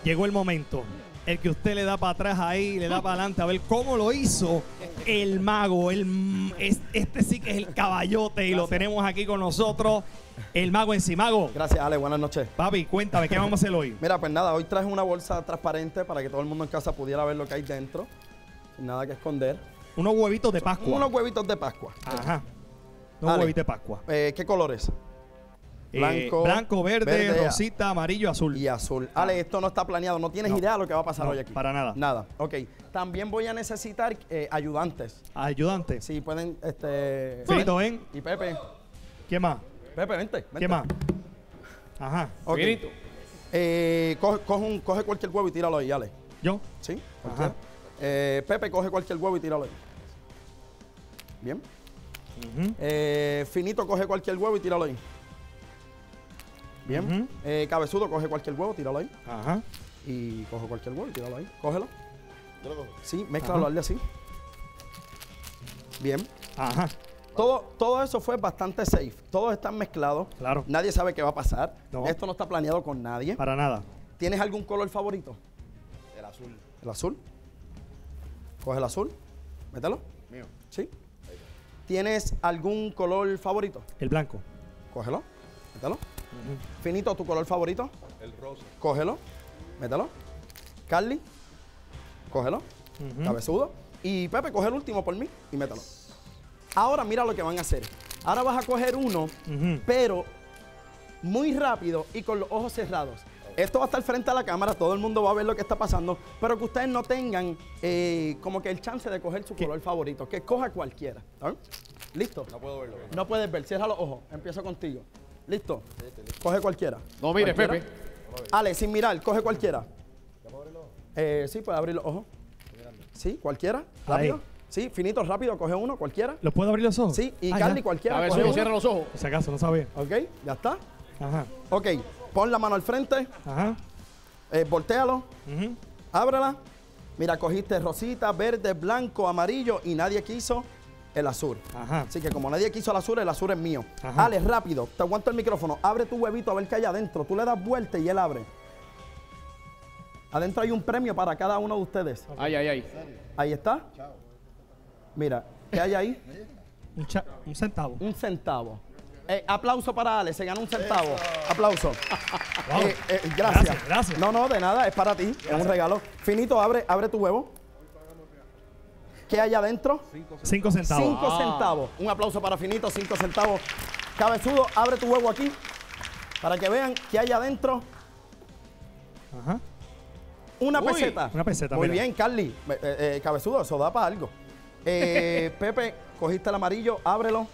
llegó el momento. El que usted le da para atrás ahí, le da para adelante a ver cómo lo hizo el mago. Este sí que es el caballote y lo tenemos aquí con nosotros. El mago en sí. Mago. Gracias, Ale. Buenas noches. Papi, cuéntame, ¿qué vamos a hacer hoy? Mira, pues nada, hoy traje una bolsa transparente para que todo el mundo en casa pudiera ver lo que hay dentro. Sin nada que esconder. Unos huevitos de Pascua. Unos huevitos de Pascua. Ajá. Unos huevitos de Pascua. ¿Qué colores? Blanco, verde, rosita, amarillo, azul. Y azul. Ale, esto no está planeado. No tienes idea de lo que va a pasar hoy aquí. Para nada. Nada. Ok. También voy a necesitar ayudantes. ¿Ayudantes? Sí, pueden, Finito, ven. Y Pepe. ¿Quién más? Pepe, vente. ¿Qué más? Ajá. Ok. Finito. Coge cualquier huevo y tíralo ahí, Ale. ¿Yo? Sí. Ajá. Pepe, coge cualquier huevo y tíralo ahí. Bien. Finito, coge cualquier huevo y tíralo ahí. Bien. Cabezudo, coge cualquier huevo, tíralo ahí. Ajá. Y coge cualquier huevo y tíralo ahí. Cógelo. Yo lo cojo. Sí, mézclalo, hazle así. Bien. Ajá. Todo eso fue bastante safe. Todos están mezclados. Claro. Nadie sabe qué va a pasar. No. Esto no está planeado con nadie. Para nada. ¿Tienes algún color favorito? El azul. ¿El azul? Coge el azul. Mételo. Mío. Sí. ¿Tienes algún color favorito? El blanco. Cógelo. Mételo. Finito, ¿tu color favorito? El rosa. Cógelo. Mételo. Carly. Cógelo. Cabezudo. Y Pepe, coge el último por mí y mételo. Ahora mira lo que van a hacer. Ahora vas a coger uno, pero muy rápido y con los ojos cerrados. Esto va a estar frente a la cámara, todo el mundo va a ver lo que está pasando, pero que ustedes no tengan como que el chance de coger su color favorito, que coja cualquiera. ¿Está bien? ¿Listo? No puedo verlo. No puedes ver, cierra los ojos. Empiezo contigo. ¿Listo? Coge cualquiera. No mires, ¿Cualquiera? Pepe. Ale, sin mirar, coge cualquiera. ¿Ya puedo abrir los ojos? Sí, puedes abrir los ojos. Sí, cualquiera. Rápido. Ahí. Sí, Finito, rápido, coge uno, cualquiera. ¿Los puedo abrir los ojos? Sí, y Ah, Carly, ya. cualquiera. A ver, coge uno. cierra los ojos. Por si acaso, no sabía. Ok, ya está. Ajá. Ok, pon la mano al frente, Ajá. voltéalo, Ujú. ábrela. Mira, cogiste rosita, verde, blanco, amarillo y nadie quiso el azul. Ajá. Así que como nadie quiso el azul es mío. Ajá. Ale, rápido, te aguanto el micrófono. Abre tu huevito a ver qué hay adentro. Tú le das vuelta y él abre. Adentro hay un premio para cada uno de ustedes. Ay, ay, ay. Ahí está. Mira, ¿qué hay ahí? Un centavo. Un centavo. Aplauso para Ale, se ganó un centavo. Aplauso. Wow. Gracias. Gracias. No, de nada, es para ti, es un regalo. Finito, abre tu huevo. ¿Qué hay adentro? 5 centavos. 5 centavos. Un aplauso para Finito, 5 centavos. Cabezudo, abre tu huevo aquí para que vean qué hay adentro. Ajá. Una Uy, peseta. una peseta, Muy mira. bien, Carly. Cabezudo, eso da para algo. Pepe, cogiste el amarillo, ábrelo.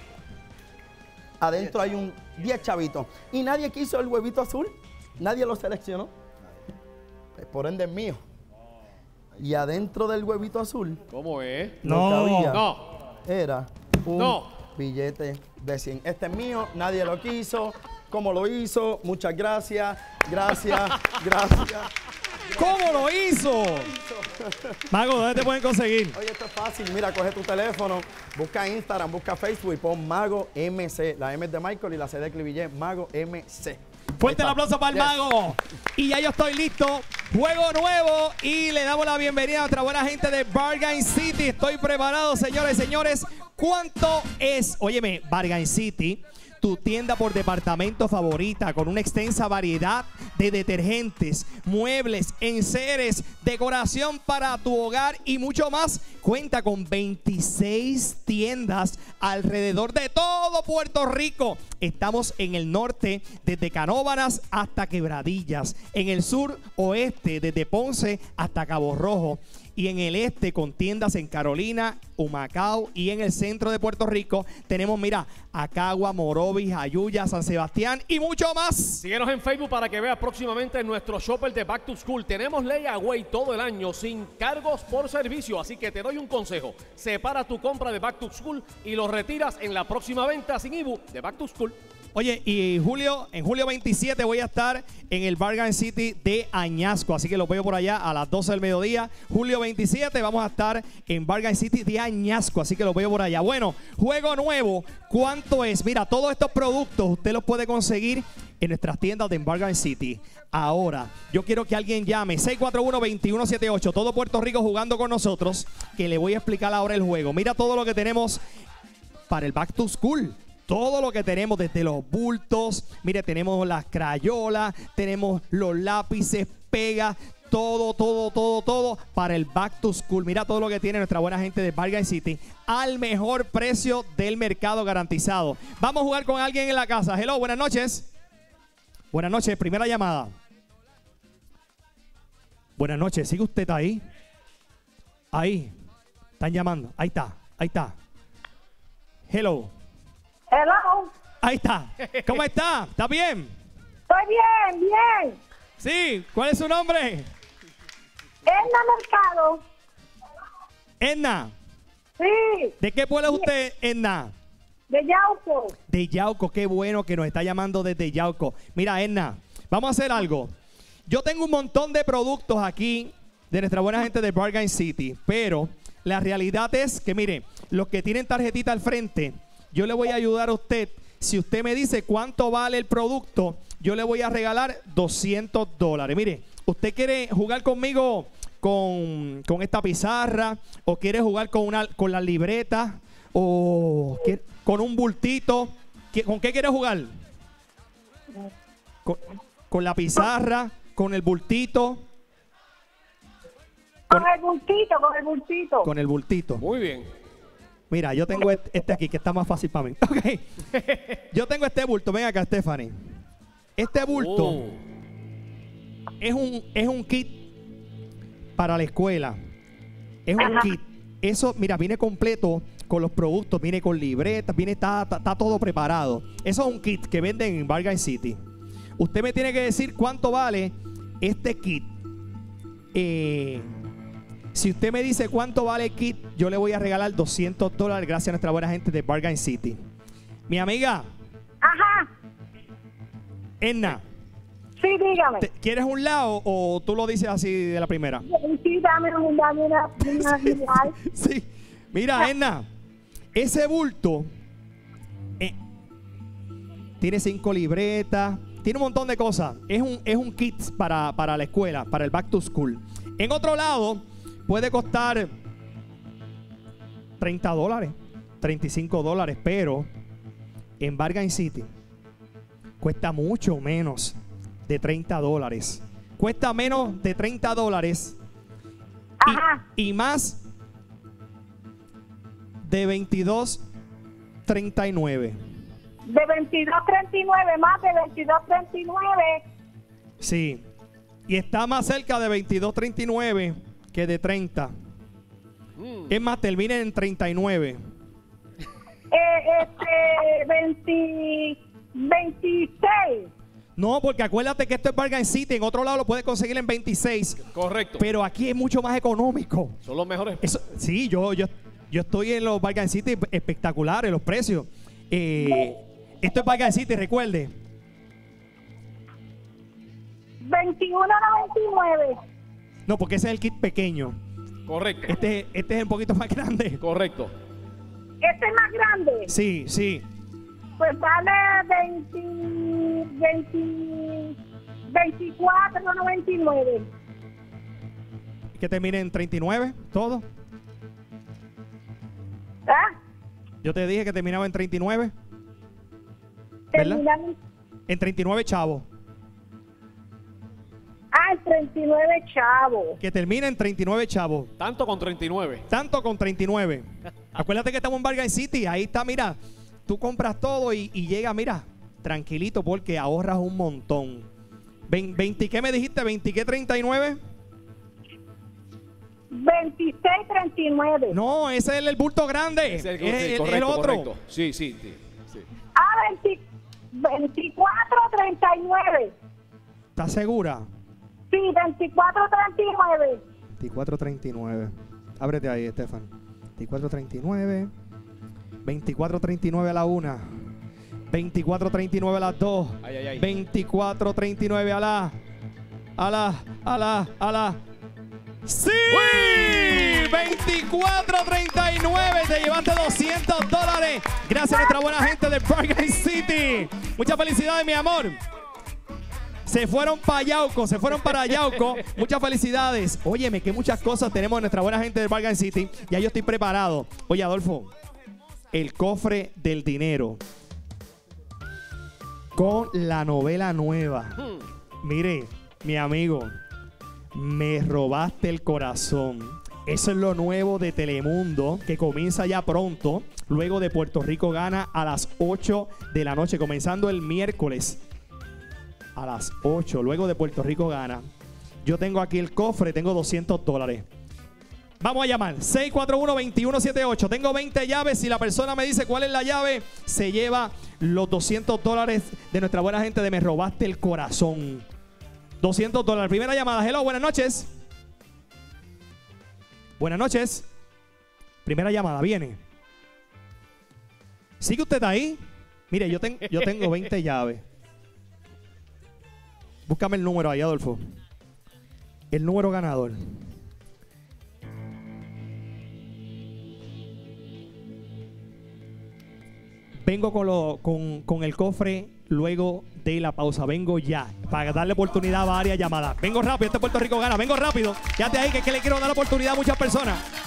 Adentro hay un 10 chavitos. Y nadie quiso el huevito azul. Nadie lo seleccionó. Pues por ende es mío. Y adentro del huevito azul ¿Cómo es? No. cabía. No. Era un No. billete de 100. Este es mío, nadie lo quiso. ¿Cómo lo hizo? Muchas gracias. Gracias. ¿Cómo lo hizo? Mago, ¿dónde te pueden conseguir? Oye, esto es fácil. Mira, coge tu teléfono, busca Instagram, busca Facebook y pon Mago MC. La M es de Michael y la C de Clivillé, Mago MC. Fuerte el Ahí está. aplauso para el Yes. mago. Y ya yo estoy listo. Juego nuevo. Y le damos la bienvenida a nuestra buena gente de Bargain City. Estoy preparado, señores y señores. ¿Cuánto es? Óyeme, Bargain City, tu tienda por departamento favorita, con una extensa variedad de detergentes, muebles, enseres, decoración para tu hogar y mucho más. Cuenta con 26 tiendas alrededor de todo Puerto Rico. Estamos en el norte, desde Canóvanas hasta Quebradillas. En el sur oeste, desde Ponce hasta Cabo Rojo. Y en el este, con tiendas en Carolina, Humacao, y en el centro de Puerto Rico tenemos, mira, Acagua, Morovis, Jayuya, San Sebastián y mucho más. Síguenos en Facebook para que veas próximamente nuestro shopper de Back to School. Tenemos layaway todo el año sin cargos por servicio, así que te doy un consejo. Separa tu compra de Back to School y lo retiras en la próxima venta sin IBU de Back to School. Oye, y en julio 27 voy a estar en el Bargain City de Añasco, así que los veo por allá a las 12 del mediodía. Julio 27 vamos a estar en Bargain City de Añasco, así que los veo por allá. Bueno, juego nuevo, ¿cuánto es? Mira, todos estos productos usted los puede conseguir en nuestras tiendas de Bargain City. Ahora, yo quiero que alguien llame 641-2178, todo Puerto Rico jugando con nosotros, que le voy a explicar ahora el juego. Mira todo lo que tenemos para el Back to School. Todo lo que tenemos, desde los bultos, mire, tenemos las crayolas, tenemos los lápices, pegas, todo para el Back to School. Mira todo lo que tiene nuestra buena gente de Bargain City al mejor precio del mercado garantizado. Vamos a jugar con alguien en la casa. Hello, buenas noches. Buenas noches, primera llamada. Buenas noches, ¿sigue usted ahí? Ahí, están llamando, ahí está. Hello. Hello. Ahí está. ¿Cómo está? ¿Está bien? Estoy bien. Sí, ¿cuál es su nombre? Edna Mercado. Edna. Sí. ¿De qué pueblo es usted, Edna? De Yauco. De Yauco, qué bueno que nos está llamando desde Yauco. Mira, Edna, vamos a hacer algo. Yo tengo un montón de productos aquí de nuestra buena gente de Bargain City, pero la realidad es que, mire, los que tienen tarjetita al frente, yo le voy a ayudar a usted. Si usted me dice cuánto vale el producto, yo le voy a regalar $200. Mire, ¿usted quiere jugar conmigo con esta pizarra? ¿O quiere jugar con la libreta? ¿O con un bultito? ¿Con qué quiere jugar? ¿Con la pizarra? ¿Con el bultito? Con el bultito. Con el bultito. Muy bien. Mira, yo tengo este aquí que está más fácil para mí. Ok. Yo tengo este bulto. Ven acá, Stephanie. Este bulto es un kit para la escuela. Es un kit. Eso, mira, viene completo con los productos. Viene con libretas. Está todo preparado. Eso es un kit que venden en Bargain City. Usted me tiene que decir cuánto vale este kit. Si usted me dice cuánto vale el kit, yo le voy a regalar $200 gracias a nuestra buena gente de Bargain City. Mi amiga. Ajá. Edna. Sí, dígame. ¿Quieres un lado o tú lo dices así de la primera? Sí, dame una señal. Sí. Mira, Edna, ese bulto tiene 5 libretas, tiene un montón de cosas. Es un kit para la escuela, para el Back to School. En otro lado, puede costar $30, $35, pero en Bargain City cuesta mucho menos de $30. Cuesta menos de $30 y más de $22.39. De $22.39, más de $22.39. Sí. Y está más cerca de $22.39 que de $30. Es más, termina en $39. 26. No, porque acuérdate que esto es Bargain City. En otro lado lo puedes conseguir en 26. Correcto. Pero aquí es mucho más económico. Son los mejores. Sí, yo estoy en los Bargain City espectaculares, los precios. Esto es Bargain City, recuerde. $21.99. No, porque ese es el kit pequeño. Correcto. Este es un poquito más grande. Correcto. ¿Este es más grande? Sí, sí. Pues vale $24.99. Que termine en 39, todo. ¿Ah? Yo te dije que terminaba en 39. ¿Verdad? Terminan En 39 chavos. en 39 chavos. Que termina en 39 chavos. Tanto con 39. Tanto con 39. Acuérdate que estamos en Bargain City. Ahí está, mira. Tú compras todo y llega, mira, tranquilito porque ahorras un montón. ¿20 qué me dijiste? ¿20 qué 39? 26.39. No, ese es el bulto grande. Es el el otro. correcto. Sí. 24.39. ¿Estás segura? Sí, 24.39. 24.39. Ábrete ahí, Estefan. 24.39. 24.39 a la 1. 24.39 a las 2. 24.39 a la. ¡Sí! 24.39. Te llevaste $200. Gracias a nuestra buena gente de Bargain City. Muchas felicidades, mi amor. Se fueron para Yauco, se fueron para Yauco. Muchas felicidades. Óyeme, que muchas cosas tenemos en nuestra buena gente del Bargain City. Ya yo estoy preparado. Oye, Adolfo, el cofre del dinero con la novela nueva. Mire, mi amigo, me robaste el corazón. Eso es lo nuevo de Telemundo, que comienza ya pronto, luego de Puerto Rico Gana a las 8 de la noche, comenzando el miércoles a las 8, luego de Puerto Rico Gana. Yo tengo aquí el cofre, tengo $200. Vamos a llamar, 641-2178. Tengo 20 llaves. Si la persona me dice cuál es la llave, se lleva los $200 de nuestra buena gente de Me Robaste el Corazón. $200. Primera llamada. Hello, buenas noches. Buenas noches. Primera llamada, viene. ¿Sigue usted ahí? Mire, yo tengo 20 llaves. Búscame el número ahí, Adolfo. El número ganador. Vengo con el cofre luego de la pausa. Vengo ya para darle oportunidad a varias llamadas. Vengo rápido, este Puerto Rico Gana. Vengo rápido. Quédate ahí que le quiero dar la oportunidad a muchas personas.